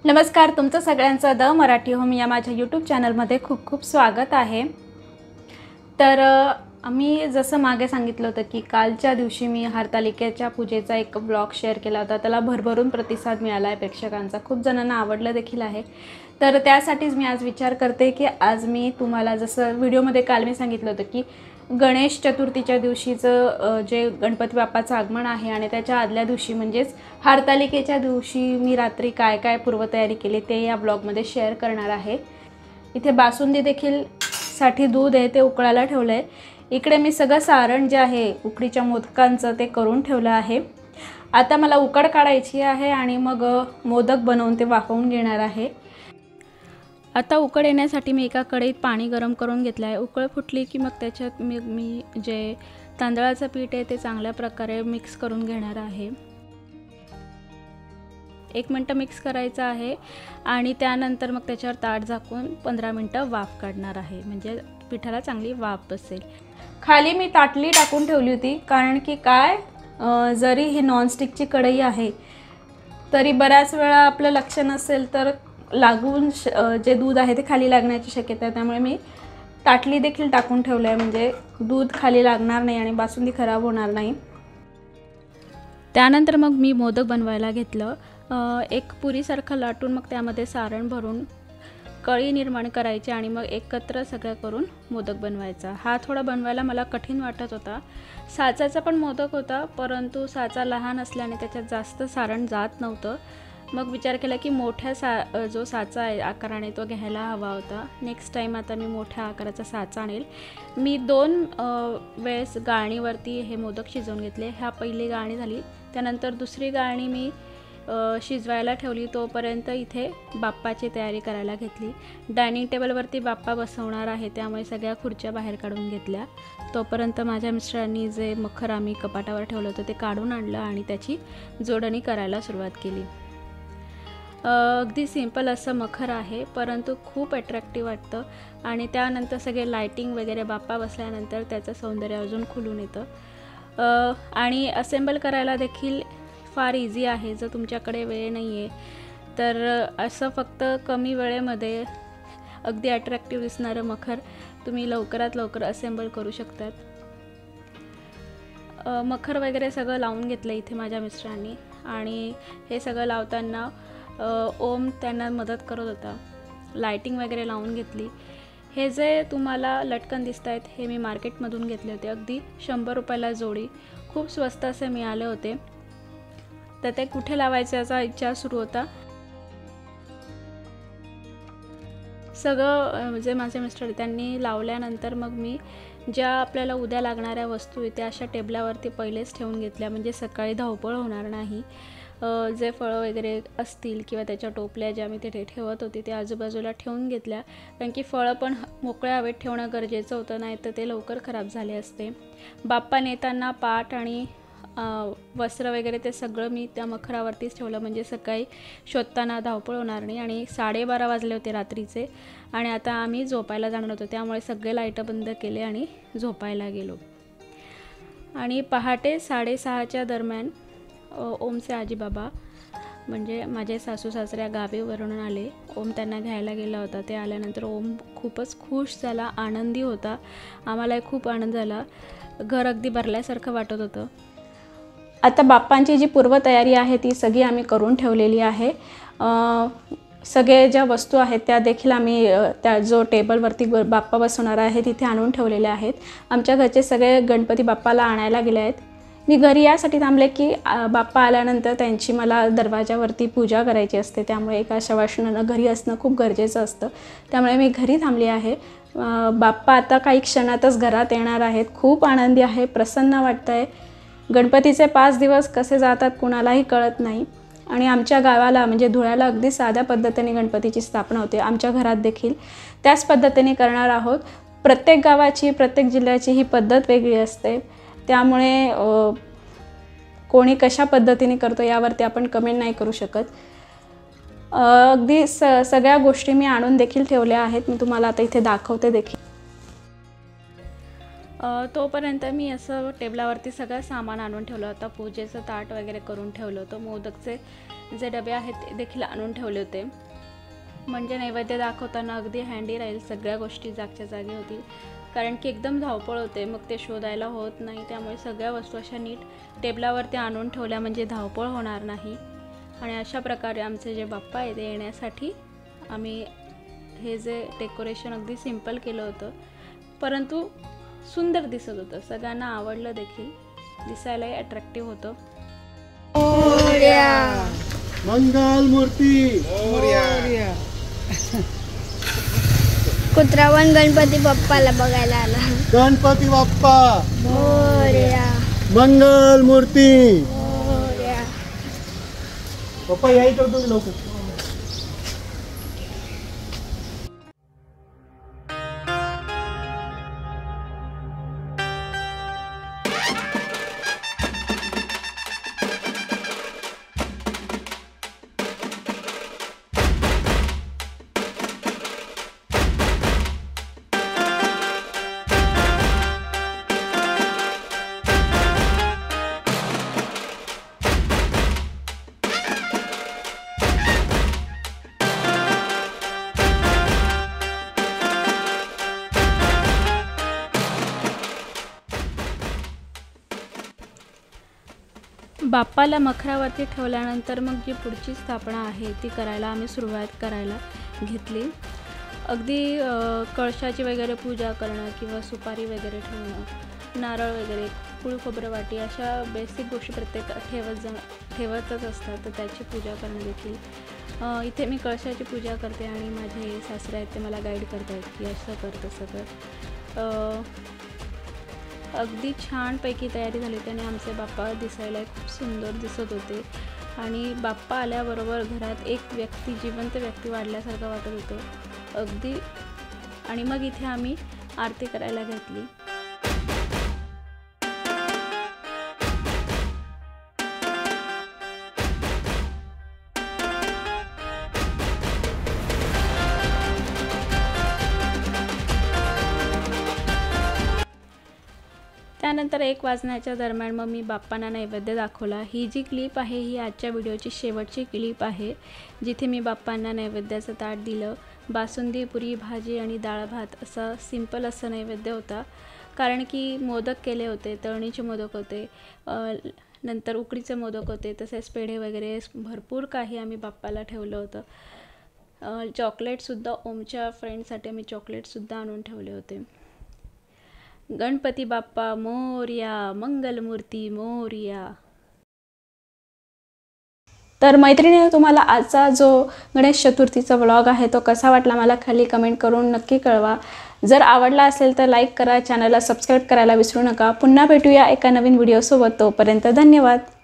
नमस्कार, तुमचं सगळ्यांचं द मराठी होम या माझ्या यूट्यूब चॅनलमध्ये खूप खूप स्वागत आहे। तर आम्ही जसं मागे सांगितलं होतं की कालच्या दिवशी मी हरतालिकेच्या पूजेचा एक ब्लॉग शेअर केला होता। त्याला भरभरून प्रतिसाद मिळाला आहे प्रेक्षकांचा, खूप जणांना आवडलं देखील आहे। तर त्यासाठीच मी आज विचार करते की आज मी तुम्हाला जसं व्हिडिओमध्ये काल मी सांगितलं होतं की गणेश चतुर्थीच्या दिवशीचं जे गणपती बाप्पाचं आगमन आहे आणि त्याच्या आदल्या दिवशी म्हणजेच हरतालिकेच्या दिवशी मी रात्री काय काय पूर्वतयारी केली ते या ब्लॉगमध्ये शेअर करणार आहे। इथे बासुंदी देखील साठी दूध आहे ते उकळायला ठेवलं आहे। इकडे मी सगळं सारण जे आहे उकडीच्या मोदकांचं ते करून ठेवलं आहे। आता मला उकड काढायची आहे आणि मग मोदक बनवून ते वाफवून घेणार आहे। आता उकड येण्यासाठी मी एका कढईत पाणी गरम करून घेतलं आहे। उकळ फुटली की मग त्याच्यात मी जे तांदळाचं पीठ आहे ते चांगल्या प्रकारे मिक्स करून घेणार आहे। 1 मिनिट मिक्स करायचं आहे आणि त्यानंतर मग त्याच्यावर ताट झाकून 15 मिनिटं वाफ काढणार आहे, म्हणजे पिठाला चांगली वाफ बसेल। खाली मी ताटली टाकून ठेवली होती कारण की जरी ही नॉनस्टिकची कढई आहे तरी बऱ्याच वेळा आपलं लक्ष नसेल तर लागून जे दूध आहे ते खाली लागण्याची शक्यता आहे। त्यामुळे मी ताटली देखील टाकून ठेवलं आहे, म्हणजे दूध खाली लागणार नाही आणि बासुंदी खराब होणार नाही। त्यानंतर मग मी मोदक बनवायला घेतलं। एक पुरीसारखं लाटून मग त्यामध्ये सारण भरून कळी निर्माण करायची आणि मग एकत्र सगळं करून मोदक बनवायचा। हा थोडा बनवायला मला कठीण वाटत होता। साचाचा पण मोदक होता, परंतु साचा लहान असल्याने त्याच्यात जास्त सारण जात नव्हतं। मग विचार केला की मोठ्या जो साचा आहे आकाराने तो घ्यायला हवा होता। नेक्स्ट टाइम आता मी मोठ्या आकाराचा साचा आणेल। मी 2 वेळेस गाळणीवरती हे मोदक शिजवून घेतले। ह्या पहिली गाळणी झाली, त्यानंतर दुसरी गाळणी मी शिजवायला ठेवली। तोपर्यंत इथे बाप्पाची तयारी करायला घेतली। डायनिंग टेबलवरती बाप्पा बसवणार आहे, त्यामुळे सगळ्या खुर्च्या बाहेर काढून घेतल्या। तोपर्यंत माझ्या मिस्टरांनी जे मखर आम्ही कपाटावर ठेवलं होतं ते काढून आणलं आणि त्याची जोडणी करायला सुरुवात केली। अगदी सिंपल असं मखर आहे, परंतु खूप अट्रॅक्टिव्ह वाटतं आणि त्यानंतर सगळे लाइटिंग वगैरे बाप्पा बसल्यानंतर त्याचं सौंदर्य अजून खुलून येतं। आणि असेंबल करायला देखील फार इझी आहे। जर तुमच्याकडे वेळ नाही आहे तर असं फक्त कमी वेळेमध्ये अगदी अट्रॅक्टिव्ह दिसणारं मखर तुम्ही लवकरात लवकर असेंबल करू शकतात। मखर वगैरे सगळं लावून घेतलं इथे माझ्या मिस्टरांनी आणि हे सगळं लावताना ओम त्यांना मदत करत होता। लाइटिंग वगैरे लावून घेतली। हे जे तुम्हाला लटकन दिसत आहेत हे मी मार्केटमधून घेतले होते, अगदी 100 रुपयाला जोडी, खूप स्वस्त असे मिळाले होते। तर ते कुठे लावायचे याचा विचार सुरू होता। सगळं जे माझे मिस्टर त्यांनी लावल्यानंतर मग मी ज्या आपल्याला उद्या लागणाऱ्या वस्तू आहेत त्या अशा टेबलावरती पहिलेच ठेवून घेतल्या, म्हणजे सकाळी धावपळ होणार नाही। जे फळं वगैरे असतील किंवा त्याच्या टोपल्या ज्या मी तिथे ठेवत होती ते आजूबाजूला ठेवून घेतल्या, कारण की फळं पण मोकळ्या हवेत ठेवणं गरजेचं होतं, नाही तर ते लवकर खराब झाले असते। बाप्पा नेताना पाट आणि वस्त्र वगैरे ते सगळं मी त्या मखरावरतीच ठेवलं, म्हणजे सकाळी शोधताना धावपळ होणार नाही। आणि 12:30 वाजले होते रात्रीचे आणि आता आम्ही झोपायला जाणार होतो, त्यामुळे सगळे लाईट बंद केले आणि झोपायला गेलो। आणि पहाटे 6:30च्या दरम्यान ओमचे आजीबाबा म्हणजे माझे सासू सासऱ्या गावीवरून आले। ओम त्यांना घ्यायला गेला होता। ते आल्यानंतर ओम खूपच खुश झाला, आनंदी होता। आम्हालाही खूप आनंद झाला, घर अगदी भरल्यासारखं वाटत होतं। आता बाप्पांची जी पूर्वतयारी आहे ती सगळी आम्ही करून ठेवलेली आहे। सगळे ज्या वस्तू आहेत त्या देखील आम्ही त्या जो टेबलवरती बाप्पा बसवणार आहे तिथे आणून ठेवलेल्या आहेत। आमच्या घरचे सगळे गणपती बाप्पाला आणायला गेले आहेत। मी घरी यासाठी थांबले की बाप्पा आल्यानंतर त्यांची मला दरवाजावरती पूजा करायची असते, त्यामुळे एका शवासनानं घरी असणं खूप गरजेचं असतं, त्यामुळे मी घरी थांबली आहे। बाप्पा आता काही क्षणातच घरात येणार आहेत। खूप आनंदी आहे, प्रसन्न वाटतं आहे। गणपतीचे 5 दिवस कसे जातात कुणालाही कळत नाही आणि आमच्या गावाला म्हणजे धुळ्याला अगदी साध्या पद्धतीने गणपतीची स्थापना होते। आमच्या घरात देखील त्याच पद्धतीने करणार आहोत। प्रत्येक गावाची प्रत्येक जिल्ह्याची ही पद्धत वेगळी असते, त्यामुळे कोणी कशा पद्धतीने करतो यावरती आपण कमेंट नाही करू शकत। अगदी सगळ्या गोष्टी मी आणून देखील ठेवल्या आहेत, मी तुम्हाला आता इथे दाखवते देखील। तोपर्यंत मी असं टेबलावरती सगळं सामान आणून ठेवलं होतं. पूजेचं ताट वगैरे करून ठेवलं होतं. मोदकचे जे डबे आहेत ते देखील आणून ठेवले होते, म्हणजे नैवेद्य दाखवताना अगदी हँडी राहील, सगळ्या गोष्टी जागच्या जागी होतील. कारण की एकदम धावपळ होते, मग ते शोधायला होत नाही. त्यामुळे सगळ्या वस्तू अशा नीट टेबलावरती आणून ठेवल्या म्हणजे धावपळ होणार नाही. आणि अशा प्रकारे आमचे जे बाप्पा आहे ते येण्यासाठी आम्ही हे जे डेकोरेशन अगदी सिंपल केलं होतं, परंतु सुंदर दिसत होतं. सगळ्यांना आवडलं देखील, दिसायलाही अट्रॅक्टिव्ह होतं. मंगल मूर्ती मोरया. कुत्रावन गणपती बाप्पाला बघायला आला. गणपती बाप्पा मोरया. मंगल मूर्ती मोरया. पप्पा याही करतो मी लवकर. बाप्पाला मखरावरती ठेवल्यानंतर मग जी पुढची स्थापना आहे ती करायला आम्ही सुरुवात करायला घेतली. अगदी कळशाची वगैरे पूजा करणं किंवा सुपारी वगैरे ठेवणं, नारळ वगैरे, कुळ खोबरं वाटी अशा बेसिक गोष्टी प्रत्येक ठेवतच असतात, तर त्याची पूजा करणं देखील. इथे मी कळशाची पूजा करते आणि माझे सासरे आहेत ते मला गाईड करतात की असं कर तसं कर. अगदी छानपैकी तयारी झाली होती आणि आमचे बाप्पा दिसायला खूप सुंदर दिसत होते. आणि बाप्पा आल्याबरोबर घरात एक व्यक्ती, जिवंत व्यक्ती वाढल्यासारखं वाटत होतं अगदी. आणि मग इथे आम्ही आरती करायला घेतली. त्यानंतर 1 वाजण्याच्या दरम्यान मग मी बाप्पांना नैवेद्य दाखवला. ही जी क्लिप आहे ही आजच्या व्हिडिओची शेवटची क्लिप आहे, जिथे मी बाप्पांना नैवेद्याचं ताट दिलं. बासुंदी, पुरी, भाजी आणि डाळ भात असं सिंपल असं नैवेद्य होता. कारण की मोदक केले होते, तळणीचे मोदक होते, नंतर उकडीचे मोदक होते, तसेच पेढे वगैरे भरपूर काही आम्ही बाप्पाला ठेवलं होतं. चॉकलेटसुद्धा, ओमच्या फ्रेंडसाठी मी चॉकलेटसुद्धा आणून ठेवले होते. गणपती बाप्पा मोरया, मंगलमूर्ती मोरया. तर मैत्रिणींनो, तुम्हाला आजचा जो गणेश चतुर्थीचा व्लॉग आहे तो कसा वाटला मला खाली कमेंट करून नक्की कळवा. जर आवडला असेल तर लाईक करा, चॅनलला सबस्क्राईब करायला विसरू नका. पुन्हा भेटूया एका नवीन व्हिडिओसोबत. तोपर्यंत धन्यवाद.